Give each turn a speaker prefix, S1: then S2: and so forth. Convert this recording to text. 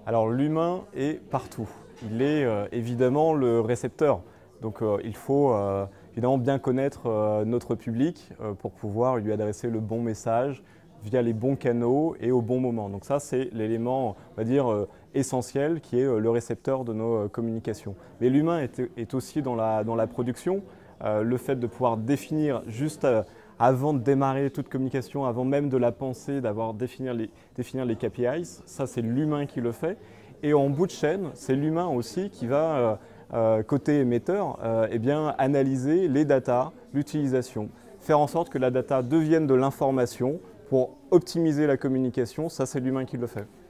S1: Alors l'humain est partout. Il est évidemment le récepteur. Donc il faut évidemment bien connaître notre public pour pouvoir lui adresser le bon message via les bons canaux et au bon moment. Donc ça c'est l'élément, on va dire, essentiel qui est le récepteur de nos communications. Mais l'humain est aussi dans la production. Le fait de pouvoir définir juste avant de démarrer toute communication, avant même de la penser, définir les KPIs, ça c'est l'humain qui le fait. Et en bout de chaîne, c'est l'humain aussi qui va, côté émetteur, eh bien, analyser les datas, l'utilisation, faire en sorte que la data devienne de l'information pour optimiser la communication, ça c'est l'humain qui le fait.